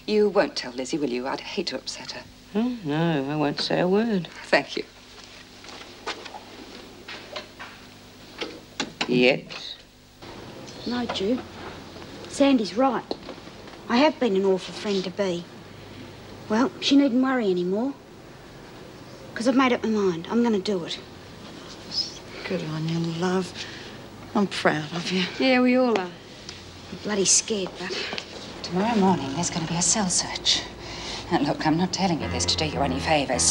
You won't tell Lizzie, will you? I'd hate to upset her. Oh, no, I won't say a word. Thank you. Yes? No, Ju. Sandy's right. I have been an awful friend to Bea. Well, she needn't worry anymore. Because I've made up my mind. I'm going to do it. Good on you, love. I'm proud of you. Yeah, we all are. I'm bloody scared, but... Tomorrow morning, there's going to be a cell search. Now, look, I'm not telling you this to do you any favours.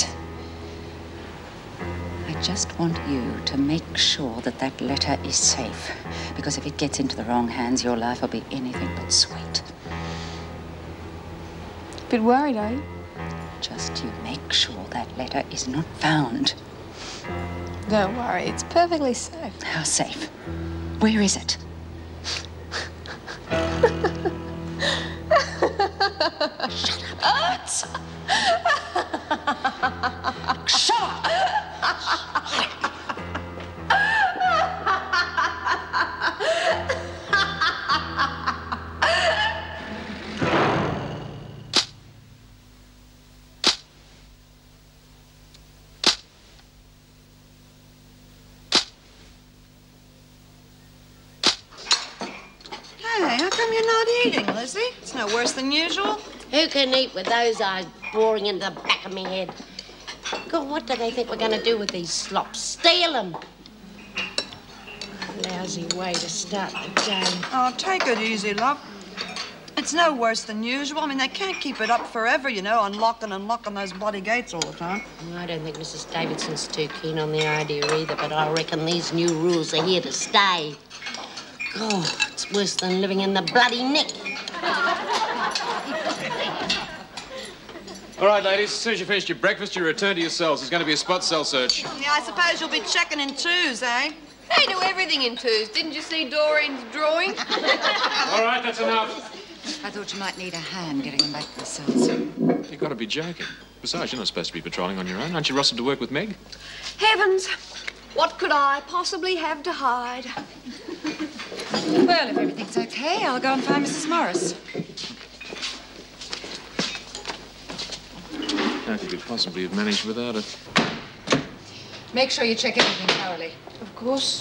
I just want you to make sure that that letter is safe. Because if it gets into the wrong hands, your life will be anything but sweet. Bit worried, are you? Just you make sure that letter is not found. Don't worry, it's perfectly safe. How safe? Where is it? Shut up, Florance. Shut up! Hey, how come you're not eating, Lizzie? It's no worse than usual. Who can eat with those eyes boring into the back of my head? God, what do they think we're going to do with these slops? Steal them? Lousy way to start the day. Oh, take it easy, love. It's no worse than usual. I mean, they can't keep it up forever, you know, unlocking and locking those bloody gates all the time. I don't think Mrs. Davidson's too keen on the idea either, but I reckon these new rules are here to stay. God, it's worse than living in the bloody nick. All right, ladies, as soon as you finished your breakfast, you return to your cells. There's going to be a spot cell search. Yeah, I suppose you'll be checking in twos, eh? They do everything in twos. Didn't you see Doreen's drawing? All right, that's enough. I thought you might need a hand getting them back to the cells. You've got to be joking. Besides, you're not supposed to be patrolling on your own. Aren't you rostered to work with Meg? Heavens, what could I possibly have to hide? Well, if everything's okay, I'll go and find Mrs. Morris. How could you possibly have managed without her? Make sure you check everything thoroughly. Of course.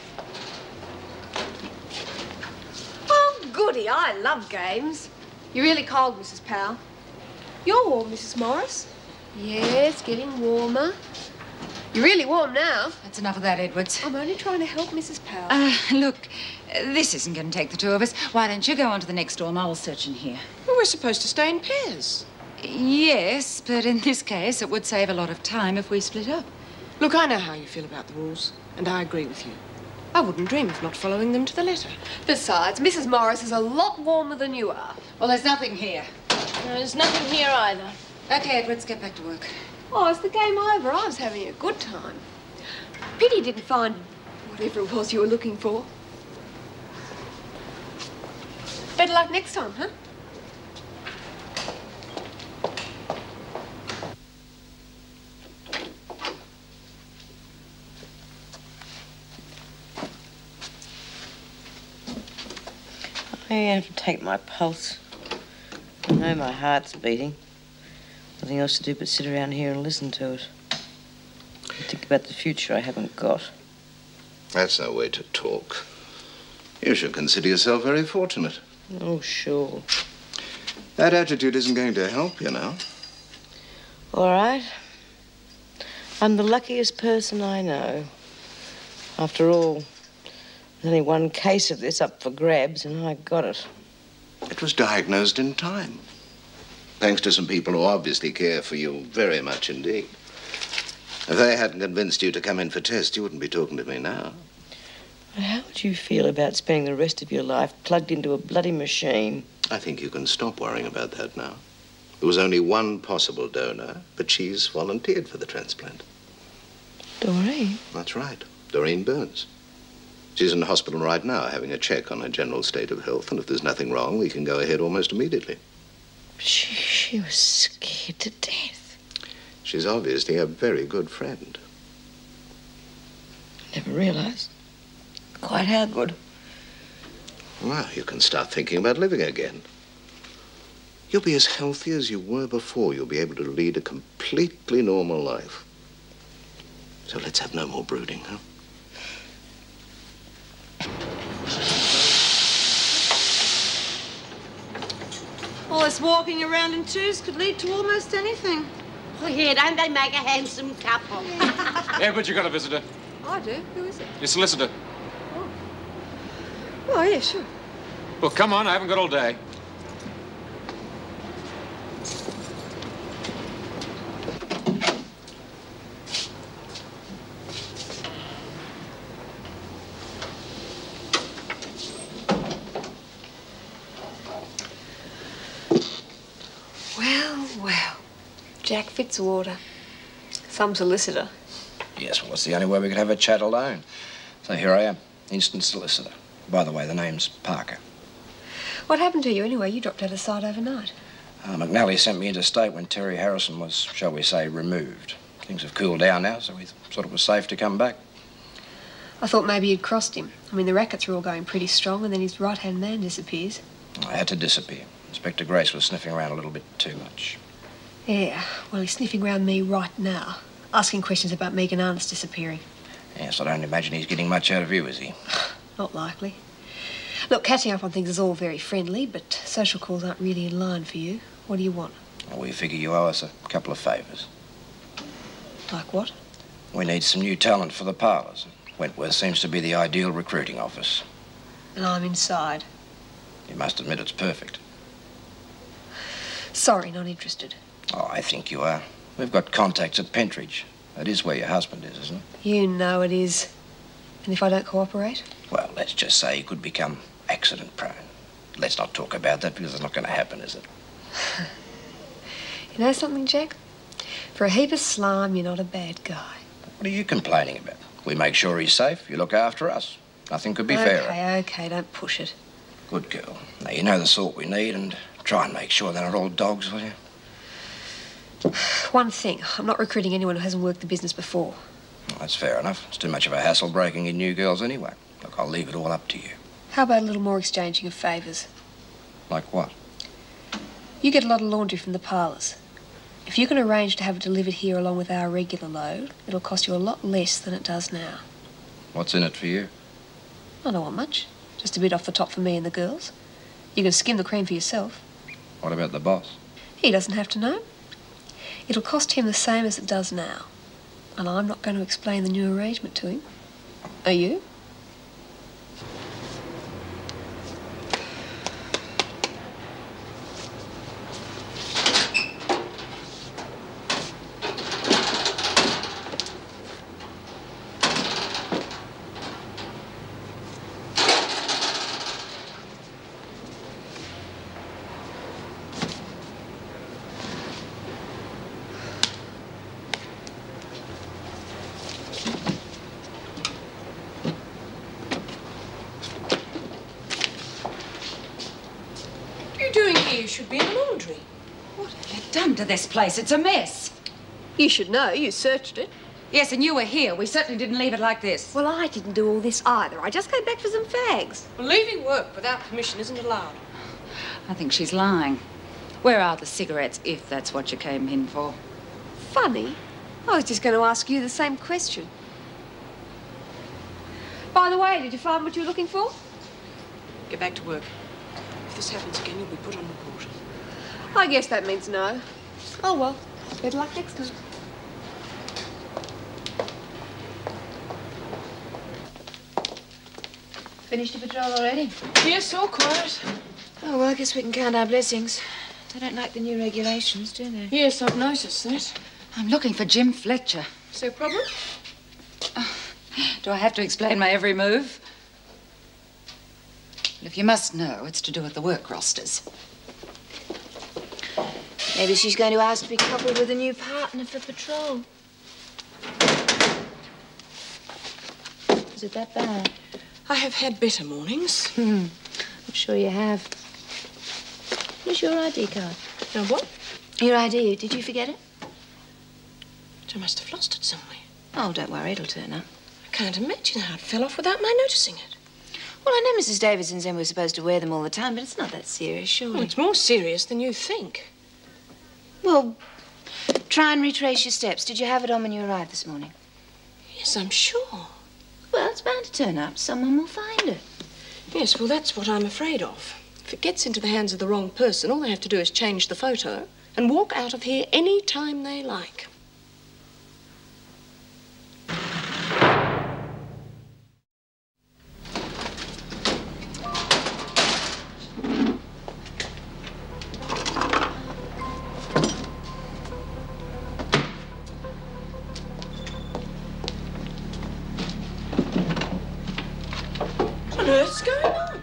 Well, goody, I love games. You really cold, Mrs. Powell. You're warm, Mrs. Morris. Yes, getting warmer. You're really warm now. That's enough of that, Edwards. I'm only trying to help Mrs. Powell. Look, this isn't going to take the two of us. Why don't you go on to the next door and I'll search in here? Well, we're supposed to stay in pairs. Yes, but in this case, it would save a lot of time if we split up. Look, I know how you feel about the rules, and I agree with you. I wouldn't dream of not following them to the letter. Besides, Mrs. Morris is a lot warmer than you are. Well, there's nothing here. No, there's nothing here either. Okay, Edwards, get back to work. Oh, is the game over? I was having a good time. Pity you didn't find whatever it was you were looking for. Better luck next time, huh? I have to take my pulse. I know my heart's beating. Nothing else to do but sit around here and listen to it. And think about the future I haven't got. That's no way to talk. You should consider yourself very fortunate. Oh, sure. That attitude isn't going to help, you know. All right. I'm the luckiest person I know. After all, there's only one case of this up for grabs, and I got it. It was diagnosed in time. Thanks to some people who obviously care for you very much indeed. If they hadn't convinced you to come in for tests, you wouldn't be talking to me now. But how would you feel about spending the rest of your life plugged into a bloody machine? I think you can stop worrying about that now. There was only one possible donor, but she's volunteered for the transplant. Doreen? That's right. Doreen Burns. She's in the hospital right now having a check on her general state of health, and if there's nothing wrong, we can go ahead almost immediately. She was scared to death. She's obviously a very good friend. Never realized quite how good. Well, you can start thinking about living again. You'll be as healthy as you were before. You'll be able to lead a completely normal life. So let's have no more brooding, huh? All this walking around in twos could lead to almost anything. Oh, yeah, don't they make a handsome couple? Yeah, but you got a visitor. I do. Who is it? Your solicitor. Oh, yeah, sure. Well, come on, I haven't got all day. Well. Jack Fitzwater. Some solicitor. Yes, well, it's the only way we could have a chat alone. So here I am, instant solicitor. By the way, the name's Parker. What happened to you anyway? You dropped out of sight overnight. McNally sent me interstate when Terry Harrison was, shall we say, removed. Things have cooled down now, so we thought it was safe to come back. I thought maybe you'd crossed him. I mean, the rackets were all going pretty strong, and then his right-hand man disappears. I had to disappear. Inspector Grace was sniffing around a little bit too much. Yeah, well, he's sniffing around me right now, asking questions about Megan Arnott's disappearing. Yes, I don't imagine he's getting much out of you, is he? Not likely. Look, catching up on things is all very friendly, but social calls aren't really in line for you. What do you want? Well, we figure you owe us a couple of favours. Like what? We need some new talent for the parlours. Wentworth seems to be the ideal recruiting office. And I'm inside. You must admit it's perfect. Sorry, not interested. Oh, I think you are. We've got contacts at Pentridge. That is where your husband is, isn't it? You know it is. And if I don't cooperate? Well, let's just say he could become accident-prone. Let's not talk about that because it's not going to happen, is it? You know something, Jack? For a heap of slime, you're not a bad guy. What are you complaining about? We make sure he's safe. You look after us. Nothing could be fairer. Okay, don't push it. Good girl. Now, you know the sort we need, and try and make sure they're not all dogs, will you? One thing, I'm not recruiting anyone who hasn't worked the business before. Well, that's fair enough. It's too much of a hassle breaking in new girls anyway. Look, I'll leave it all up to you. How about a little more exchanging of favours? Like what? You get a lot of laundry from the parlours. If you can arrange to have it delivered here along with our regular load, it'll cost you a lot less than it does now. What's in it for you? I don't want much. Just a bit off the top for me and the girls. You can skim the cream for yourself. What about the boss? He doesn't have to know. It'll cost him the same as it does now. And I'm not going to explain the new arrangement to him. Are you? Should be in the laundry. What have you done to this place? It's a mess. You should know. You searched it. Yes, and you were here. We certainly didn't leave it like this. Well, I didn't do all this either. I just came back for some fags. Well, leaving work without permission isn't allowed. I think she's lying. Where are the cigarettes, if that's what you came in for? Funny. I was just going to ask you the same question. By the way, did you find what you were looking for? Get back to work. If this happens again, you'll be put on report. I guess that means no. Oh, well. Better luck next time. Finished the patrol already? Yes, all quiet. Oh, well, I guess we can count our blessings. They don't like the new regulations, do they? Yes, I've noticed that. I'm looking for Jim Fletcher. Is there a problem? Do I have to explain my every move? Well, if you must know, it's to do with the work rosters. Maybe she's going to ask to be coupled with a new partner for patrol. Is it that bad? I have had better mornings. I'm sure you have. Where's your ID card? Now what? Your ID. Did you forget it? I must have lost it somewhere. Oh, don't worry. It'll turn up. I can't imagine how it fell off without my noticing it. Well, I know Mrs. Davidson said we were supposed to wear them all the time, but it's not that serious, surely. Well, it's more serious than you think. Well, try and retrace your steps. Did you have it on when you arrived this morning? Yes, I'm sure. Well, it's bound to turn up. Someone will find it. Yes, well, that's what I'm afraid of. If it gets into the hands of the wrong person, all they have to do is change the photo and walk out of here any time they like. What's going on?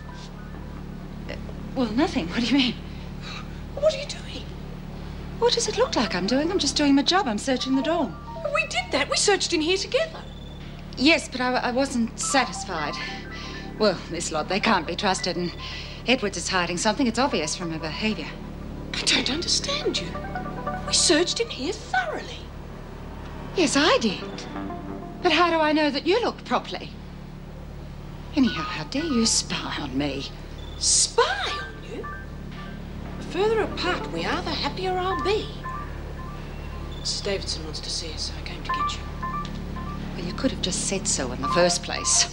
Well, nothing. What do you mean? What are you doing? What does it look like I'm doing? I'm just doing my job. I'm searching the dorm. We did that. We searched in here together. Yes, but I wasn't satisfied. Well, this lot, they can't be trusted, and Edwards is hiding something. It's obvious from her behaviour. I don't understand you. We searched in here thoroughly. Yes, I did. But how do I know that you looked properly? Anyhow, how dare you spy on me? Spy on you? The further apart we are, the happier I'll be. Mrs. Davidson wants to see us, so I came to get you. Well, you could have just said so in the first place.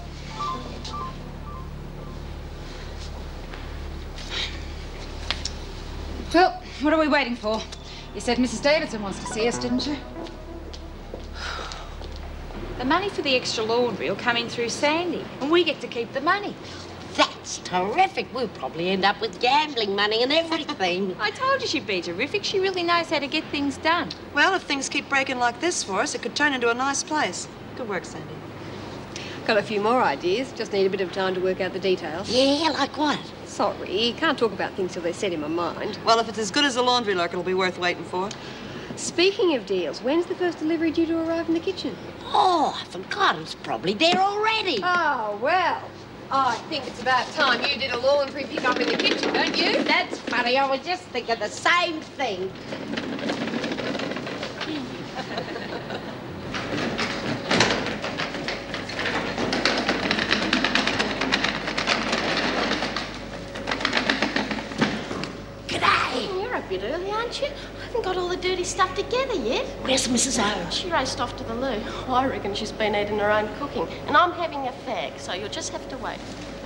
Well, what are we waiting for? You said Mrs. Davidson wants to see us, didn't you? The money for the extra laundry will come in through Sandy, and we get to keep the money. That's terrific. We'll probably end up with gambling money and everything. I told you she'd be terrific. She really knows how to get things done. Well, if things keep breaking like this for us, it could turn into a nice place. Good work, Sandy. Got a few more ideas. Just need a bit of time to work out the details. Yeah, like what? Sorry, can't talk about things till they're set in my mind. Well, if it's as good as the laundry lurk, it'll be worth waiting for. Speaking of deals, when's the first delivery due to arrive in the kitchen? Oh, I forgot. It's probably there already. Oh, well. I think it's about time you did a laundry pick-up in the kitchen, don't you? That's funny. I was just thinking the same thing. G'day. You're a bit early, aren't you? I haven't got all the dirty stuff together yet. Where's Mrs. O? She raced off to the loo. I reckon she's been eating her own cooking. And I'm having a fag, so you'll just have to wait.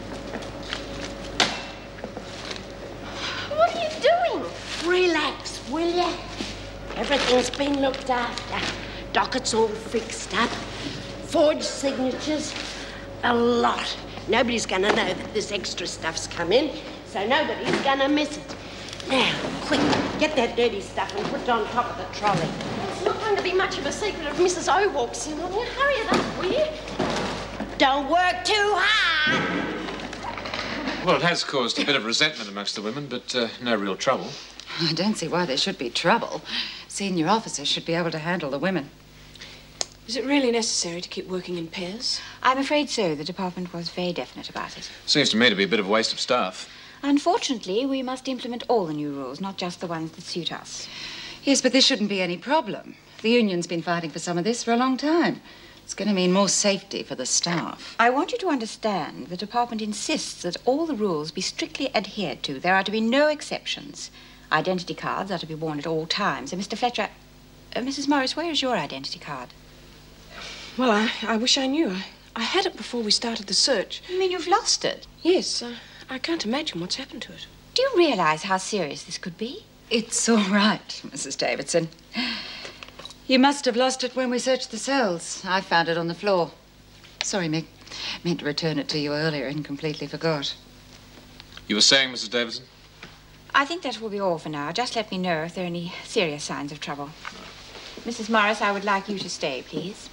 What are you doing? Relax, will ya? Everything's been looked after. Docket's all fixed up. Forged signatures. A lot. Nobody's going to know that this extra stuff's come in, so nobody's going to miss it. Now, quick, get that dirty stuff and put it on top of the trolley. It's not going to be much of a secret if Mrs. O walks in on you. Hurry it up, will you? Don't work too hard. Well, it has caused a bit of resentment amongst the women, but no real trouble. I don't see why there should be trouble. Senior officers should be able to handle the women. Is it really necessary to keep working in pairs? I'm afraid so. The department was very definite about it. Seems to me to be a bit of a waste of staff. Unfortunately, we must implement all the new rules, not just the ones that suit us. Yes, but there shouldn't be any problem. The union's been fighting for some of this for a long time. It's going to mean more safety for the staff. I want you to understand the department insists that all the rules be strictly adhered to. There are to be no exceptions. Identity cards are to be worn at all times. And Mr. Fletcher... Mrs. Morris, where is your identity card? Well, I wish I knew. I had it before we started the search. You mean you've lost it? Yes, I can't imagine what's happened to it. Do you realise how serious this could be? It's all right, Mrs. Davidson. You must have lost it when we searched the cells. I found it on the floor. Sorry, Mick. Meant to return it to you earlier and completely forgot. You were saying, Mrs. Davidson? I think that will be all for now. Just let me know if there are any serious signs of trouble. Mrs. Morris, I would like you to stay, please.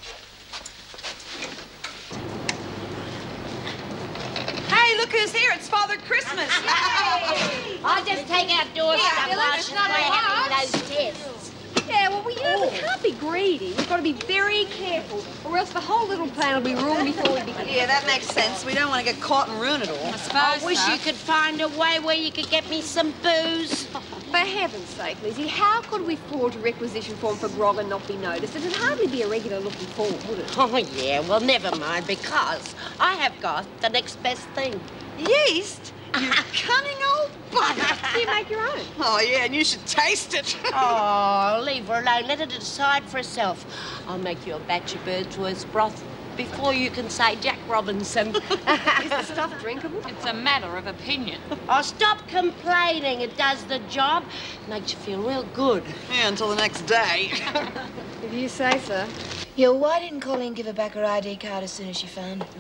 Hey, look who's here. It's Father Christmas. Hey! I'll just take out door stuff while she's having those tests. Yeah, well, we can't be greedy. We've got to be very careful, or else the whole little plan will be ruined before we begin. Yeah, that makes sense. We don't want to get caught and ruin it all. I wish you could find a way where you could get me some booze. For heaven's sake, Lizzie, how could we forge a requisition form for grog and not be noticed? It'd hardly be a regular looking form, would it? Oh, yeah, well, never mind, because I have got the next best thing. Yeast? You cunning old bugger. So you make your own? Oh, yeah, and you should taste it. Oh, leave her alone. Let her decide for herself. I'll make you a batch of Birdsworth broth before you can say Jack Robinson. Is the stuff drinkable? It's a matter of opinion. Oh, stop complaining. It does the job. Makes you feel real good. Yeah, until the next day. If you say so. Yeah, well, why didn't Colleen give her back her ID card as soon as she found it?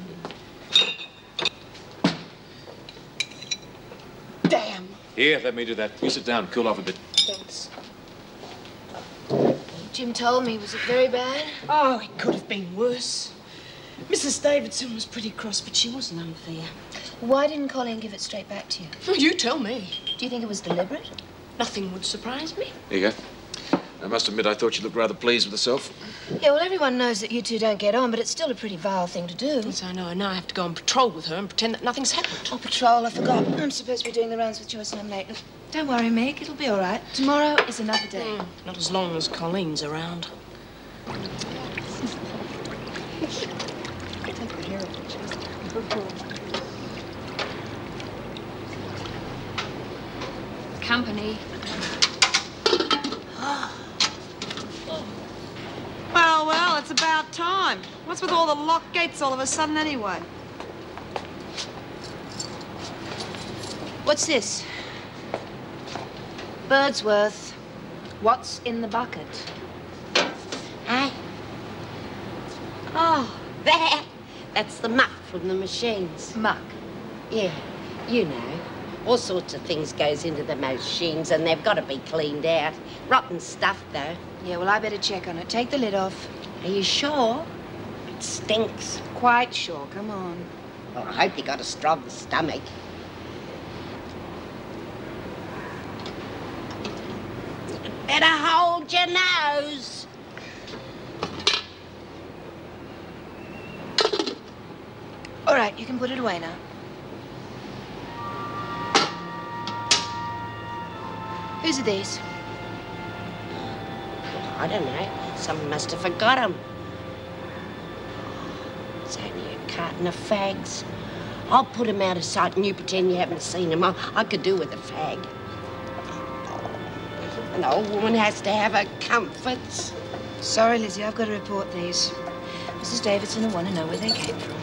Damn. Here, let me do that. You sit down, cool off a bit. Thanks. Jim told me. Was it very bad? Oh, it could have been worse. Mrs. Davidson was pretty cross, but she wasn't unfair. Why didn't Colleen give it straight back to you? Well, you tell me. Do you think it was deliberate? Nothing would surprise me. Here you go. I must admit, I thought you looked rather pleased with herself. Yeah, well, everyone knows that you two don't get on, but it's still a pretty vile thing to do. Yes, I know. Now I have to go on patrol with her and pretend that nothing's happened. Oh, patrol, I forgot. I'm supposed to be doing the rounds with Joyce and I'm late. Look, don't worry, Meg. It'll be all right. Tomorrow is another day. Not as long as Colleen's around. Company. Well, it's about time. What's with all the locked gates all of a sudden anyway? What's this? Birdsworth. What's in the bucket? Hey? Oh, that's the muck from the machines. Muck. Yeah, you know. All sorts of things goes into the machines and they've got to be cleaned out. Rotten stuff, though. Yeah, well, I better check on it. Take the lid off. Are you sure? It stinks. Quite sure. Come on. Well, I hope you got a strong stomach. Better hold your nose. All right, you can put it away now. Whose are these? I don't know. Someone must have forgot them. It's only a carton of fags. I'll put them out of sight and you pretend you haven't seen them. I could do with a fag. An old woman has to have her comforts. Sorry, Lizzie, I've got to report these. Mrs. Davidson will want to know where they came from.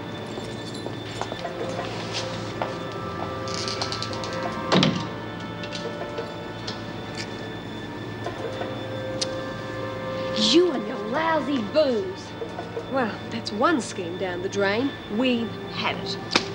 You and your lousy booze. Well, that's one scheme down the drain. We've had it.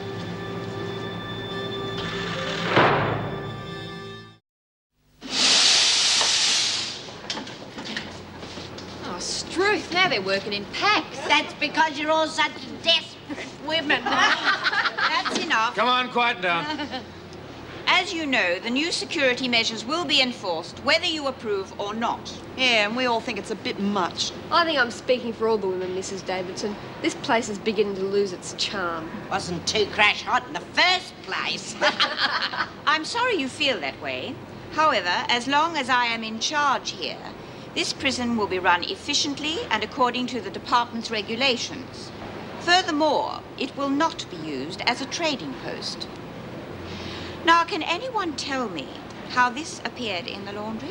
Oh, Struth, now they're working in packs. That's because you're all such desperate women. That's enough. Come on, quiet down. As you know, the new security measures will be enforced, whether you approve or not. Yeah, and we all think it's a bit much. I think I'm speaking for all the women, Mrs. Davidson. This place is beginning to lose its charm. Wasn't too crash hot in the first place. I'm sorry you feel that way. However, as long as I am in charge here, this prison will be run efficiently and according to the department's regulations. Furthermore, it will not be used as a trading post. Now, can anyone tell me how this appeared in the laundry?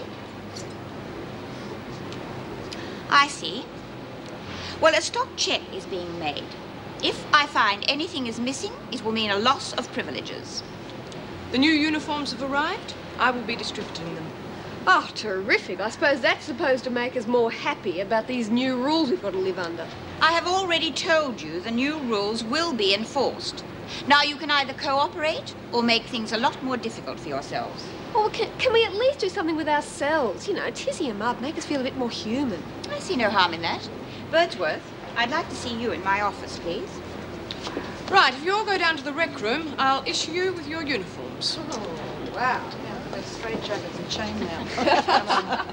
I see. Well, a stock check is being made. If I find anything is missing, it will mean a loss of privileges. The new uniforms have arrived. I will be distributing them. Oh, terrific. I suppose that's supposed to make us more happy about these new rules we've got to live under. I have already told you the new rules will be enforced. Now you can either cooperate or make things a lot more difficult for yourselves. Or can we at least do something with ourselves? You know, tizzy 'em up, make us feel a bit more human. I see no harm in that. Birdsworth, I'd like to see you in my office, please. Right, if you all go down to the rec room, I'll issue you with your uniforms. Oh, wow. Those straight jackets and chainmail.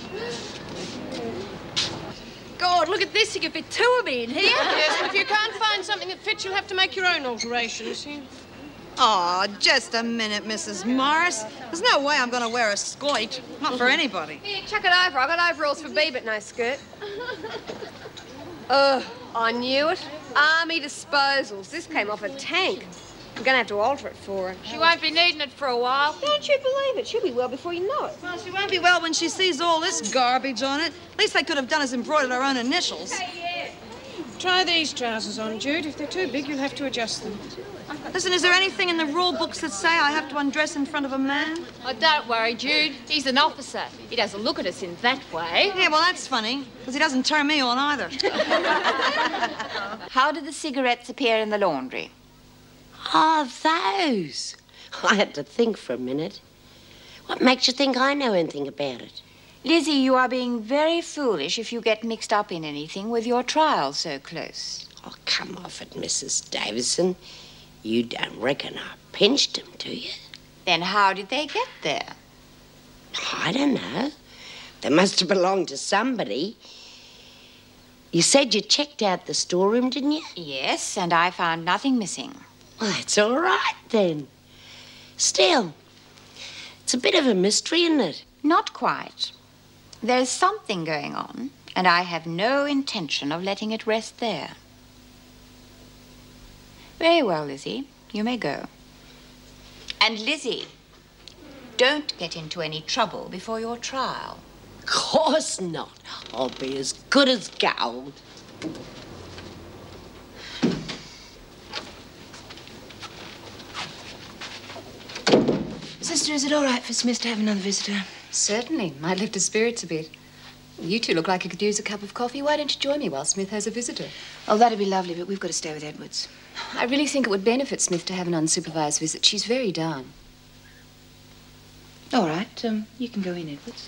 God, look at this. You could fit two of me in here. Yes, but if you can't find something that fits, you'll have to make your own alterations. Oh, just a minute, Mrs. Morris. There's no way I'm going to wear a skirt. Not for anybody. Here, chuck it over. I got overalls for Bobbitt, no skirt. I knew it. Army disposals. This came off a tank. I'm going to have to alter it for her. She won't be needing it for a while. Don't you believe it? She'll be well before you know it. Well, she won't be well when she sees all this garbage on it. At least they could have done is embroidered our own initials. Try these trousers on, Jude. If they're too big, you'll have to adjust them. Listen, is there anything in the rule books that say I have to undress in front of a man? Oh, don't worry, Jude. He's an officer. He doesn't look at us in that way. Yeah, well, that's funny, because he doesn't turn me on either. How did the cigarettes appear in the laundry? Oh, those. I had to think for a minute. What makes you think I know anything about it? Lizzie, you are being very foolish if you get mixed up in anything with your trial so close. Oh, come off it, Mrs. Davidson. You don't reckon I pinched them, do you? Then how did they get there? I don't know. They must have belonged to somebody. You said you checked out the storeroom, didn't you? Yes, and I found nothing missing. Well, that's all right, then. Still, it's a bit of a mystery, isn't it? Not quite. There's something going on, and I have no intention of letting it rest there. Very well, Lizzie. You may go. And Lizzie, don't get into any trouble before your trial. Of course not. I'll be as good as gold. Sister, is it all right for Smith to have another visitor? Certainly. Might lift his spirits a bit. You two look like you could use a cup of coffee. Why don't you join me while Smith has a visitor? Oh, that'd be lovely, but we've got to stay with Edwards. I really think it would benefit Smith to have an unsupervised visit. She's very down. All right, you can go in, Edwards.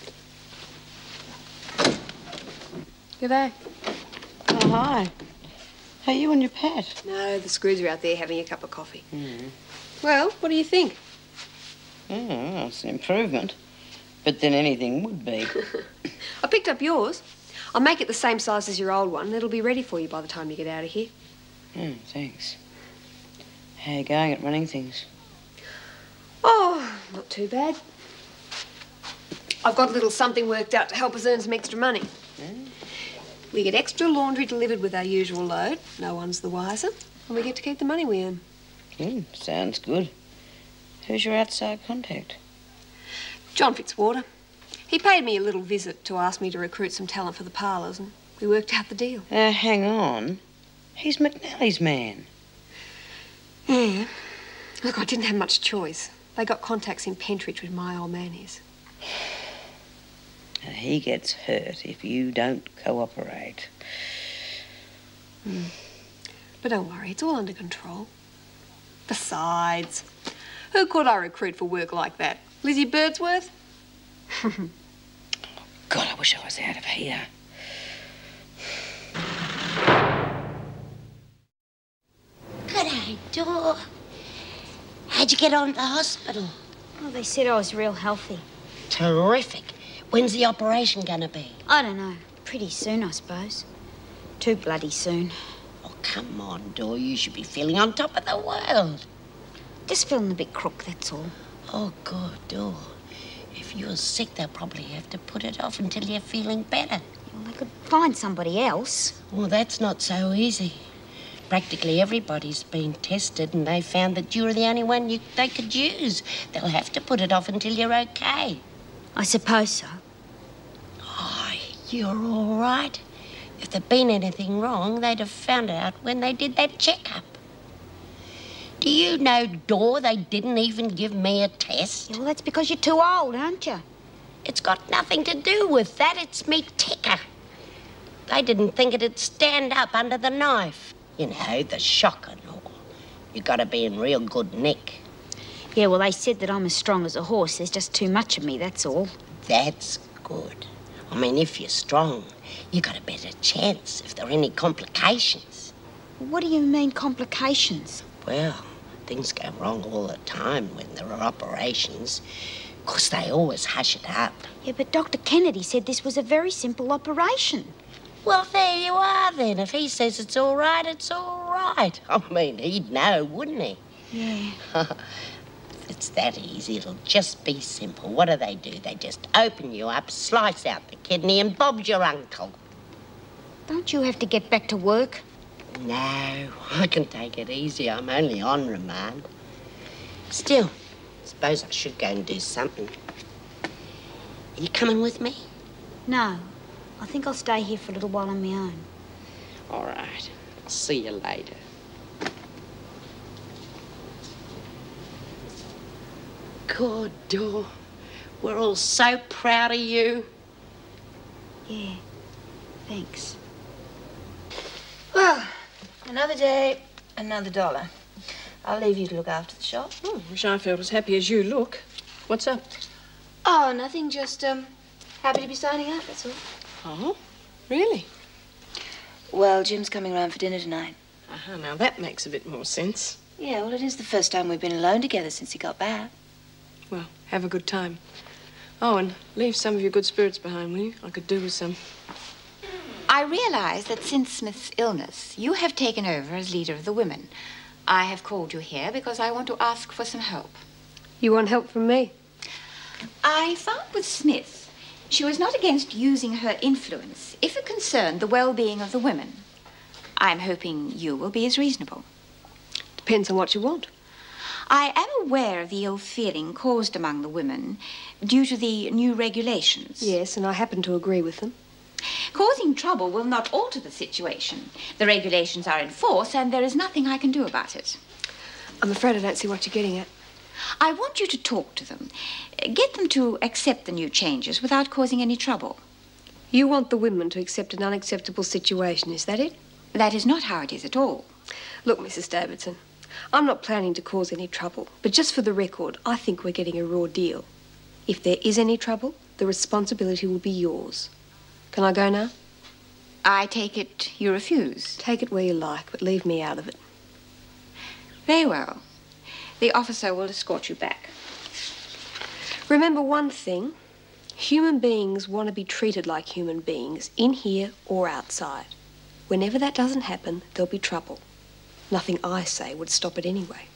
G'day. Oh, hi. Hey, you and your Pat? No, the screws are out there having a cup of coffee. Well, what do you think? Oh, it's an improvement. But then anything would be. I picked up yours. I'll make it the same size as your old one, and it'll be ready for you by the time you get out of here. Thanks. How are you going at running things? Oh, not too bad. I've got a little something worked out to help us earn some extra money. We get extra laundry delivered with our usual load. No one's the wiser. And we get to keep the money we earn. Sounds good. Who's your outside contact? John Fitzwater. He paid me a little visit to ask me to recruit some talent for the parlours, and we worked out the deal. Hang on. He's McNally's man. Yeah. Look, I didn't have much choice. They got contacts in Pentridge where my old man is. He gets hurt if you don't cooperate. But don't worry, it's all under control. Besides, who could I recruit for work like that? Lizzie Birdsworth? God, I wish I was out of here. G'day, Dor. How'd you get on at the hospital? Oh, they said I was real healthy. Terrific. When's the operation gonna be? I don't know. Pretty soon, I suppose. Too bloody soon. Oh, come on, Dor. You should be feeling on top of the world. Just feeling a bit crook, that's all. Oh, God, Dor. If you're sick, they'll probably have to put it off until you're feeling better. Well, they could find somebody else. Well, that's not so easy. Practically everybody's been tested and they found that you're the only one they could use. They'll have to put it off until you're okay. I suppose so. Oh, you're all right. If there'd been anything wrong, they'd have found out when they did that checkup. Do you know, Dor, they didn't even give me a test? Yeah, well, that's because you're too old, aren't you? It's got nothing to do with that. It's me ticker. They didn't think it'd stand up under the knife. You know, the shock and all. You gotta be in real good nick. Yeah, well, they said that I'm as strong as a horse. There's just too much of me, that's all. That's good. I mean, if you're strong, you got a better chance if there are any complications. What do you mean, complications? Well, things go wrong all the time when there are operations. Of course, they always hush it up. Yeah, but Dr. Kennedy said this was a very simple operation. Well, there you are, then. If he says it's all right, it's all right. I mean, he'd know, wouldn't he? Yeah. It's that easy. It'll just be simple. What do? They just open you up, slice out the kidney, and Bob's your uncle. Don't you have to get back to work? No, I can take it easy. I'm only on remand. Still, I suppose I should go and do something. Are you coming with me? No. I think I'll stay here for a little while on my own. All right. I'll see you later. Good, Dor. We're all so proud of you. Yeah. Thanks. Well, another day, another dollar. I'll leave you to look after the shop. Oh, wish I felt as happy as you look. What's up? Oh, nothing. Just, happy to be signing out, that's all. Oh, really? Well, Jim's coming round for dinner tonight. Aha, now that makes a bit more sense. Yeah, well, it is the first time we've been alone together since he got back. Well, have a good time. Oh, and leave some of your good spirits behind, will you? I could do with some. I realize that since Smith's illness, you have taken over as leader of the women. I have called you here because I want to ask for some help. You want help from me? I found with Smith, she was not against using her influence if it concerned the well-being of the women. I'm hoping you will be as reasonable. Depends on what you want. I am aware of the ill feeling caused among the women due to the new regulations. Yes, and I happen to agree with them. Causing trouble will not alter the situation. The regulations are in force, and there is nothing I can do about it. I'm afraid I don't see what you're getting at. I want you to talk to them. Get them to accept the new changes without causing any trouble. You want the women to accept an unacceptable situation, is that it? That is not how it is at all. Look, Mrs. Davidson, I'm not planning to cause any trouble, but just for the record, I think we're getting a raw deal. If there is any trouble, the responsibility will be yours. Can I go now? I take it you refuse. Take it where you like, but leave me out of it. Very well. The officer will escort you back. Remember one thing. Human beings want to be treated like human beings, in here or outside. Whenever that doesn't happen, there'll be trouble. Nothing I say would stop it anyway.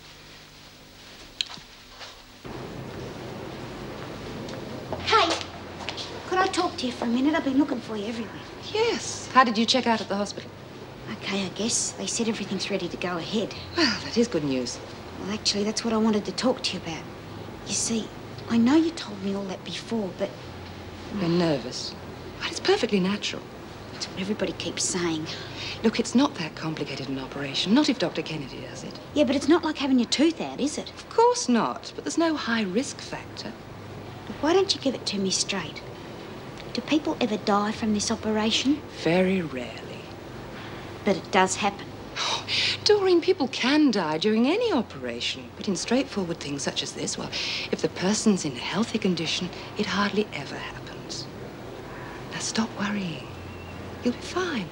Hey, could I talk to you for a minute? I've been looking for you everywhere. Yes. How did you check out at the hospital? Okay, I guess. They said everything's ready to go ahead. Well, that is good news. Well, actually, that's what I wanted to talk to you about. You see, I know you told me all that before, but... You're nervous. Well, it's perfectly natural. That's what everybody keeps saying. Look, it's not that complicated an operation. Not if Dr. Kennedy does it. Yeah, but it's not like having your tooth out, is it? Of course not. But there's no high risk factor. But why don't you give it to me straight? Do people ever die from this operation? Very rarely. But it does happen. Oh, Doreen, people can die during any operation. But in straightforward things such as this, well, if the person's in a healthy condition, it hardly ever happens. Now stop worrying. You'll be fine.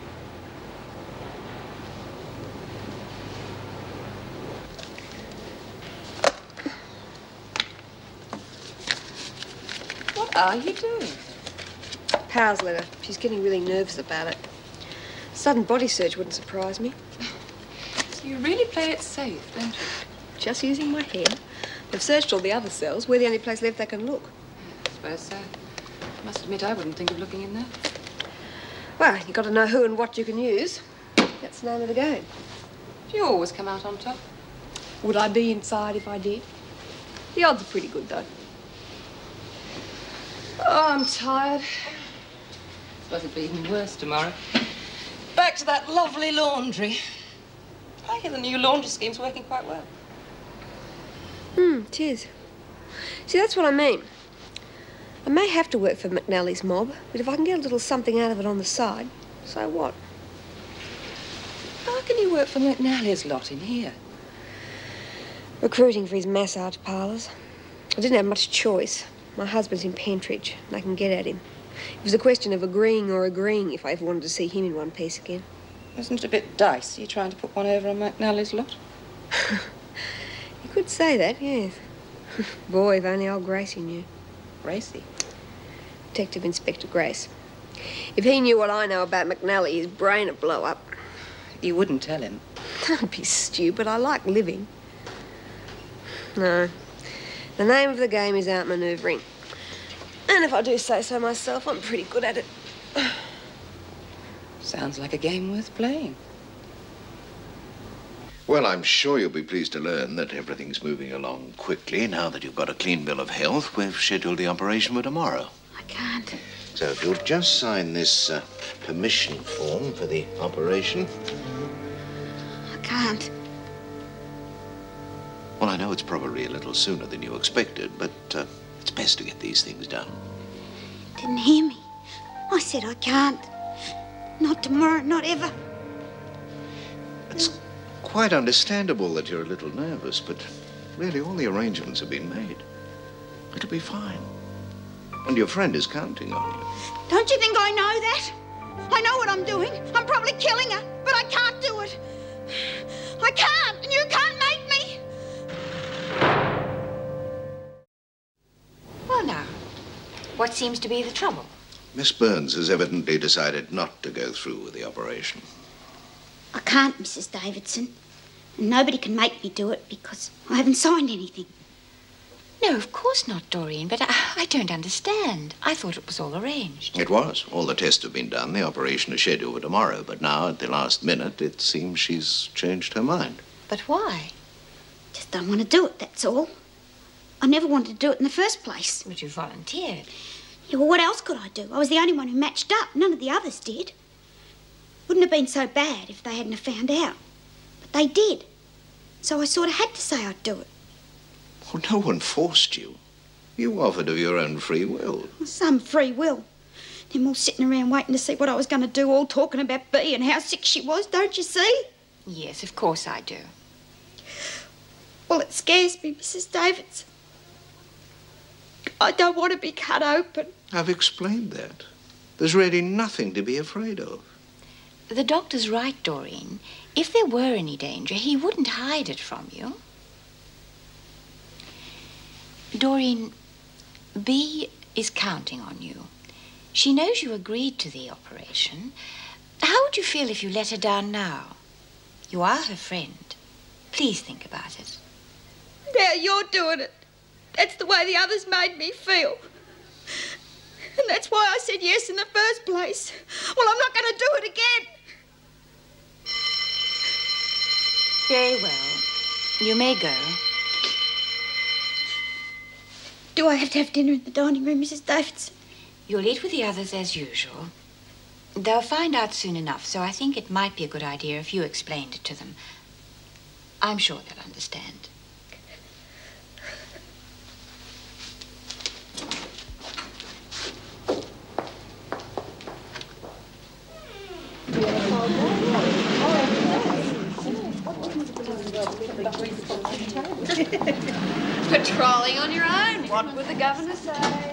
What are you doing? Powell's letter. She's getting really nervous about it. Sudden body search wouldn't surprise me. So you really play it safe, don't you? Just using my head. They've searched all the other cells. We're the only place left they can look. I suppose so. I must admit I wouldn't think of looking in there. Well, you've got to know who and what you can use. That's the name of the game. Do you always come out on top? Would I be inside if I did? The odds are pretty good, though. Oh, I'm tired. Suppose it'll be even worse tomorrow. Back to that lovely laundry. I hear the new laundry scheme's working quite well. It is. See, that's what I mean. I may have to work for McNally's mob, but if I can get a little something out of it on the side, so what? How can you work for McNally's lot in here? Recruiting for his massage parlours. I didn't have much choice. My husband's in Pentridge, and I can get at him. It was a question of agreeing or agreeing if I ever wanted to see him in one piece again. Isn't it a bit dicey trying to put one over on McNally's lot? You could say that, yes. Boy, if only old Gracie knew. Gracie? Detective Inspector Grace. If he knew what I know about McNally, his brain would blow up. You wouldn't tell him? Don't be stupid. I like living. No. The name of the game is outmanoeuvring. And if I do say so myself, I'm pretty good at it. Sounds like a game worth playing. Well, I'm sure you'll be pleased to learn that everything's moving along quickly. Now that you've got a clean bill of health, we've scheduled the operation for tomorrow. I can't. So if you'll just sign this permission form for the operation. I can't. Well, I know it's probably a little sooner than you expected, but it's best to get these things done. Didn't hear me. I said I can't. Not tomorrow, not ever. It's quite understandable that you're a little nervous, but really all the arrangements have been made. It'll be fine. And your friend is counting on you. Don't you think I know that? I know what I'm doing. I'm probably killing her, but I can't do it. I can't, and you can't make me. Well, now, what seems to be the trouble? Miss Burns has evidently decided not to go through with the operation. I can't, Mrs. Davidson. And nobody can make me do it because I haven't signed anything. No, of course not, Doreen, but I don't understand. I thought it was all arranged. It was. All the tests have been done. The operation is scheduled for tomorrow, but now, at the last minute, it seems she's changed her mind. But why? Just don't want to do it, that's all. I never wanted to do it in the first place. But you volunteered. Yeah, well, what else could I do? I was the only one who matched up. None of the others did. Wouldn't have been so bad if they hadn't have found out. But they did. So I sort of had to say I'd do it. Well, no one forced you. You offered of your own free will. Some free will. Them all sitting around waiting to see what I was going to do, all talking about Bea and how sick she was, don't you see? Yes, of course I do. Well, it scares me, Mrs. Davidson. I don't want to be cut open. I've explained that. There's really nothing to be afraid of. The doctor's right, Doreen. If there were any danger, he wouldn't hide it from you. Doreen, Bea is counting on you. She knows you agreed to the operation. How would you feel if you let her down now? You are her friend. Please think about it. Now you're doing it. That's the way the others made me feel. And that's why I said yes in the first place. Well, I'm not going to do it again. Very well. You may go. Do I have to have dinner in the dining room, Mrs. Davidson? You'll eat with the others as usual. They'll find out soon enough, so I think it might be a good idea if you explained it to them. I'm sure they'll understand. Patrolling on your own. What would the governor say?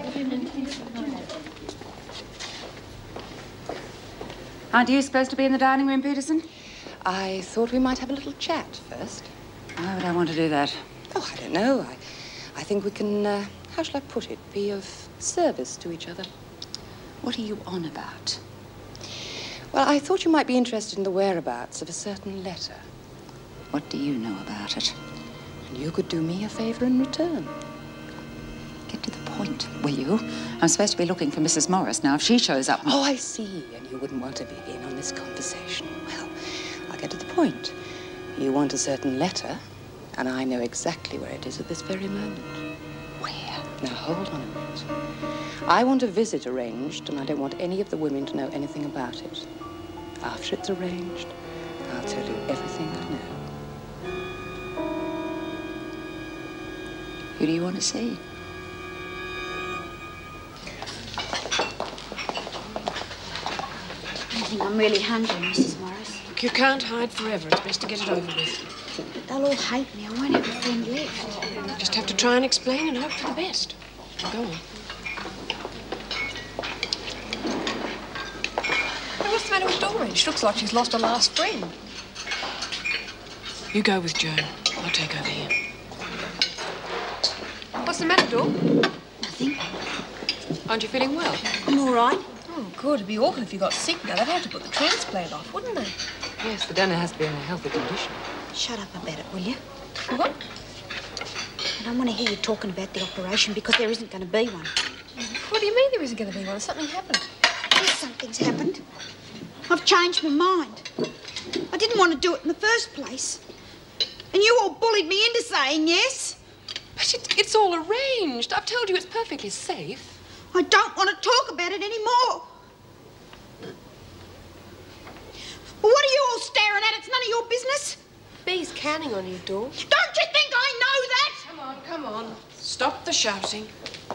Aren't you supposed to be in the dining room, Peterson? I thought we might have a little chat first. Why would I want to do that? Oh, I don't know. I think we can, how shall I put it, be of service to each other. What are you on about? Well, I thought you might be interested in the whereabouts of a certain letter. What do you know about it? And you could do me a favor in return. Get to the point, will you? I'm supposed to be looking for Mrs. Morris now. If she shows up... Oh, I see. And you wouldn't want to be in on this conversation. Well, I'll get to the point. You want a certain letter, and I know exactly where it is at this very moment. Where? Now, hold on a minute. I want a visit arranged, and I don't want any of the women to know anything about it. After it's arranged, I'll tell you everything I know. Who do you want to see? I think I'm really hungry, Mrs. Morris. Look, you can't hide forever. It's best to get it over with. But they'll all hate me. I won't have a friend left. Just have to try and explain and hope for the best. Now, go on. Hey, what's the matter with Doreen? She looks like she's lost her last friend. You go with Joan. I'll take over here. What's the matter, Dor? Nothing. Aren't you feeling well? I'm all right. Oh, good. It'd be awful if you got sick now. They'd have to put the transplant off, wouldn't they? Yes, the donor has to be in a healthy condition. Shut up about it, will you? What? I don't want to hear you talking about the operation because there isn't going to be one. What do you mean there isn't going to be one? Something happened. Yes, something's happened. I've changed my mind. I didn't want to do it in the first place. And you all bullied me into saying yes. But it's all arranged. I've told you it's perfectly safe. I don't want to talk about it anymore. Well, what are you all staring at? It's none of your business. Bee's counting on you, Dor. Don't you think I know that? Come on. Stop the shouting.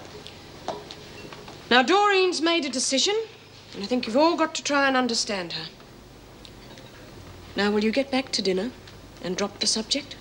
Now, Doreen's made a decision, and I think you've all got to try and understand her. Now, will you get back to dinner and drop the subject?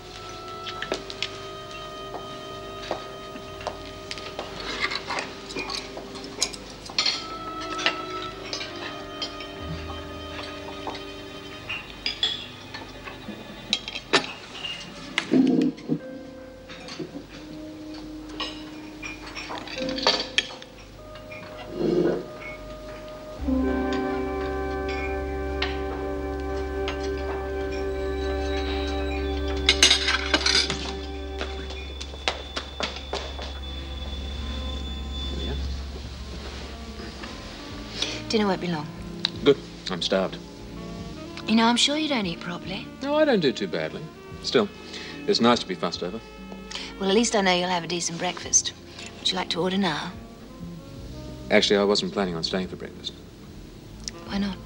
Dinner won't be long. Good. I'm starved. You know, I'm sure you don't eat properly. No, I don't do too badly. Still, it's nice to be fussed over. Well, at least I know you'll have a decent breakfast. Would you like to order now? Actually, I wasn't planning on staying for breakfast. Why not?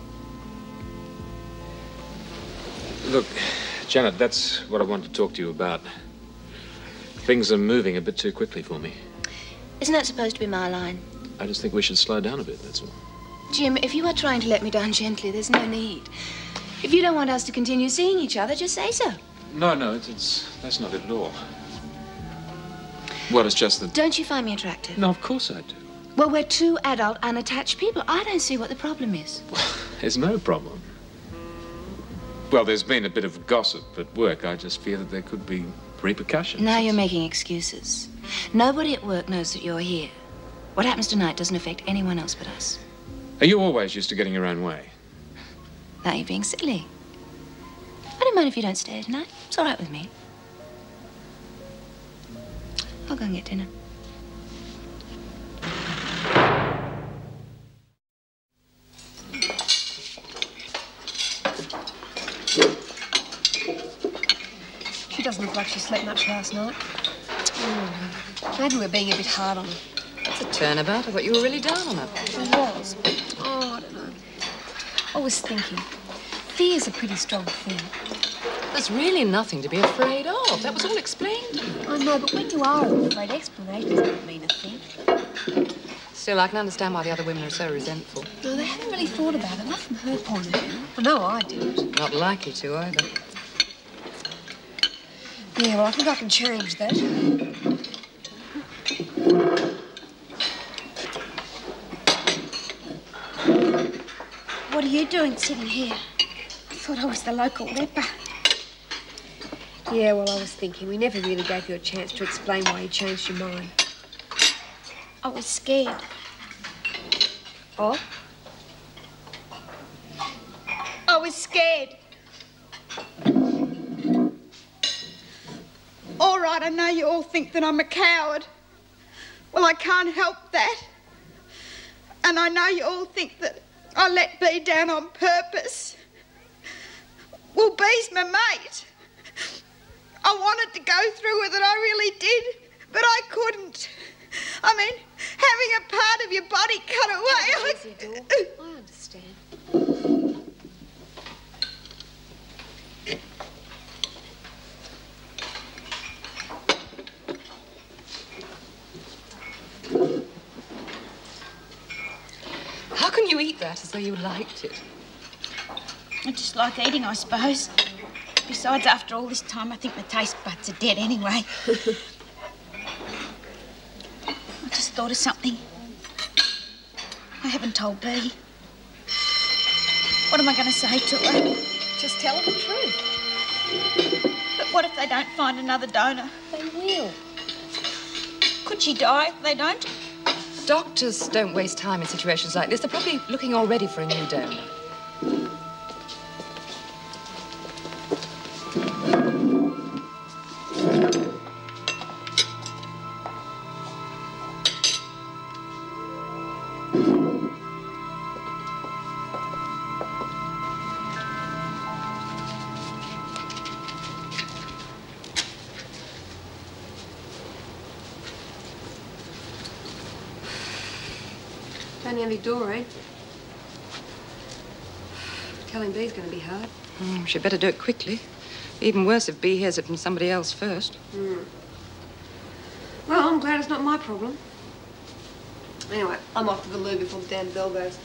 Look, Janet, that's what I wanted to talk to you about. Things are moving a bit too quickly for me. Isn't that supposed to be my line? I just think we should slow down a bit, that's all. Jim, if you are trying to let me down gently, there's no need. If you don't want us to continue seeing each other, just say so. No, that's not it at all. Well, it's just that... Don't you find me attractive? No, of course I do. Well, we're two adult, unattached people. I don't see what the problem is. There's no problem. Well, there's been a bit of gossip at work. I just fear that there could be repercussions. Now you're making excuses. Nobody at work knows that you're here. What happens tonight doesn't affect anyone else but us. Are you always used to getting your own way? Now you're being silly. I don't mind if you don't stay tonight. It's all right with me. I'll go and get dinner. She doesn't look like she slept much last night. Maybe we're being a bit hard on her. That's a turnabout. I thought you were really down on her. She was. Oh, I don't know. I was thinking, fear's a pretty strong thing. There's really nothing to be afraid of. That was all explained. I know, but when you are afraid, explanations don't mean a thing. Still, I can understand why the other women are so resentful. No, they haven't really thought about it, not from her point of view. I know I didn't. Not likely to, either. Yeah, well, I think I can change that. What are you doing sitting here? I thought I was the local leper. Yeah, well, I was thinking we never really gave you a chance to explain why you changed your mind. I was scared. Oh? I was scared. All right, I know you all think that I'm a coward. Well, I can't help that. And I know you all think that I let Bee down on purpose. Well, Bee's my mate. I wanted to go through with it, I really did, but I couldn't. I mean, having a part of your body cut away... Easy, Dor. I understand. How can you eat that as though you liked it? I just like eating, I suppose. Besides, after all this time, I think my taste buds are dead anyway. I just thought of something. I haven't told Bee. What am I going to say to her? Just tell her the truth. But what if they don't find another donor? They will. Could she die if they don't? Doctors don't waste time in situations like this. They're probably looking already for a new donor. Don't envy Doreen. Telling B's going to be hard. She'd better do it quickly. Even worse if B hears it from somebody else first. Well, I'm glad it's not my problem. Anyway, I'm off to the loo before the damn bell goes.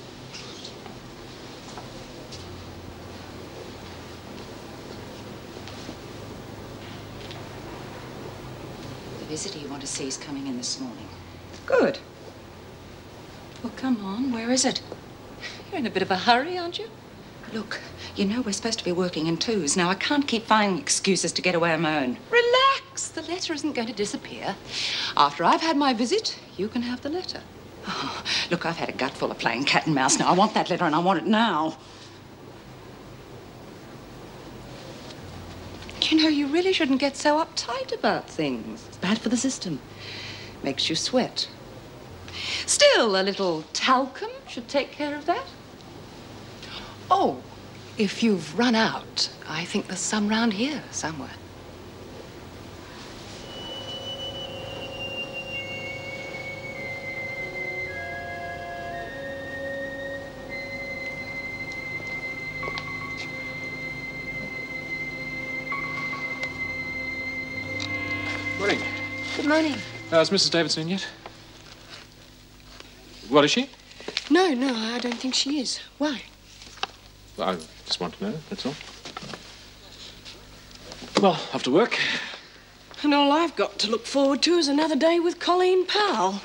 The visitor you want to see is coming in this morning. Good. Well, come on. Where is it? You're in a bit of a hurry, aren't you? Look, you know we're supposed to be working in twos. Now, I can't keep finding excuses to get away on my own. Relax. The letter isn't going to disappear. After I've had my visit, you can have the letter. Oh, look, I've had a gut full of playing cat and mouse now. I want that letter and I want it now. You know, you really shouldn't get so uptight about things. It's bad for the system. Makes you sweat. Still, a little talcum should take care of that. Oh, if you've run out, I think there's some round here somewhere. Morning. Good morning. Is Mrs. Davidson in yet? What, is she? No, I don't think she is. Why? Well, I just want to know, that's all. Well, off to work. And all I've got to look forward to is another day with Colleen Powell.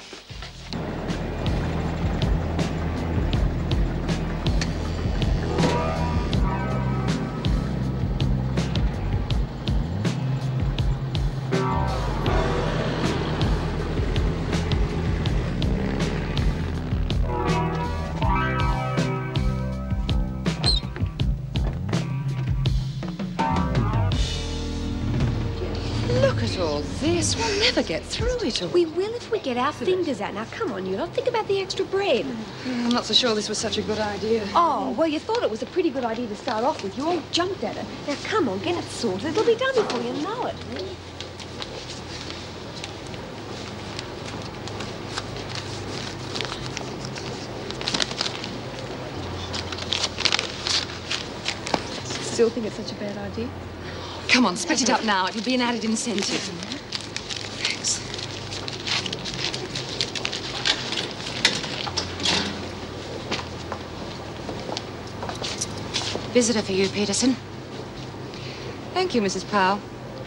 This will never get through it all. We will if we get our fingers out. Now, come on, you lot. Think about the extra bread. I'm not so sure this was such a good idea. Oh, well, you thought it was a pretty good idea to start off with. You all jumped at it. Now, come on, get it sorted. It'll be done before you know it. Still think it's such a bad idea? Come on, split it up now. It'll be an added incentive. Thanks. Visitor for you, Peterson. Thank you, Mrs. Powell.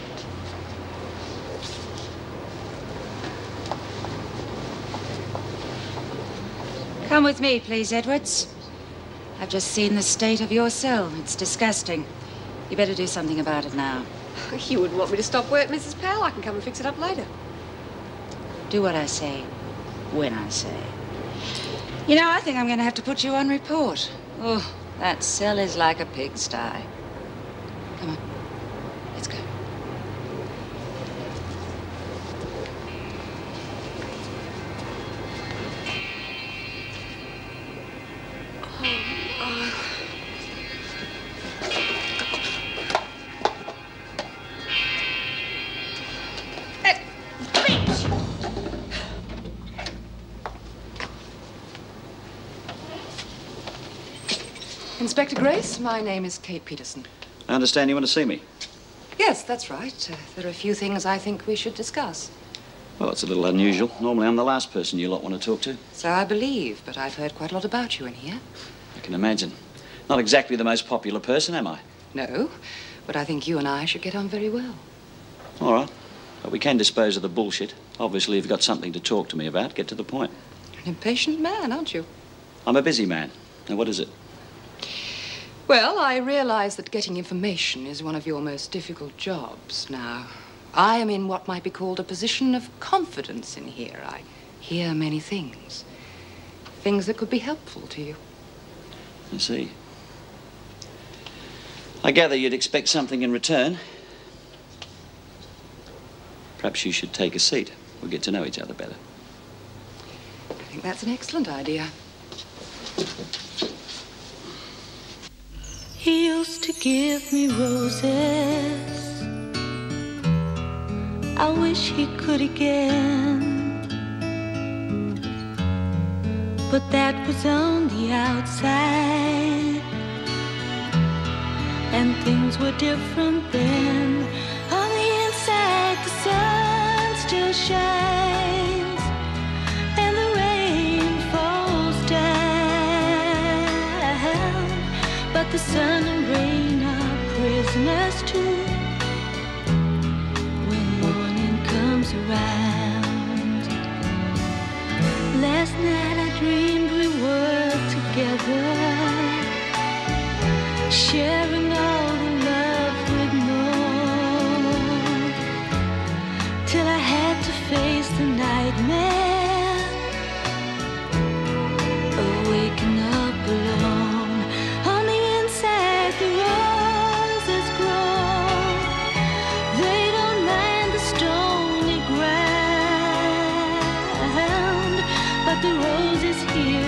Come with me, please, Edwards. I've just seen the state of your cell. It's disgusting. You better do something about it now. You wouldn't want me to stop work, Mrs. Powell. I can come and fix it up later. Do what I say, when I say. You know, I think I'm going to have to put you on report. Oh, that cell is like a pigsty. Come on, let's go. Inspector Grace, my name is Kate Peterson. I understand you want to see me. Yes, that's right. There are a few things I think we should discuss. Well, it's a little unusual. Normally, I'm the last person you lot want to talk to. So I believe, but I've heard quite a lot about you in here. I can imagine. Not exactly the most popular person, am I? No, but I think you and I should get on very well. All right. But we can dispose of the bullshit. Obviously, if you've got something to talk to me about, get to the point. An impatient man, aren't you? I'm a busy man. Now, what is it? Well, I realize that getting information is one of your most difficult jobs. Now, I am in what might be called a position of confidence in here. I hear many things. Things that could be helpful to you. I see. I gather you'd expect something in return. Perhaps you should take a seat. We'll get to know each other better. I think that's an excellent idea. He used to give me roses. I wish he could again. but that was on the outside. And things were different then. On the inside, the sun still shines, and the rain falls down. But the sun and rain are prisoners too when morning comes around. Last night I dreamed we were together, sharing all the love we'd known, till I had to face the nightmare of waking up alone. On the inside the roses grow, they don't mind the stony ground, but the roses here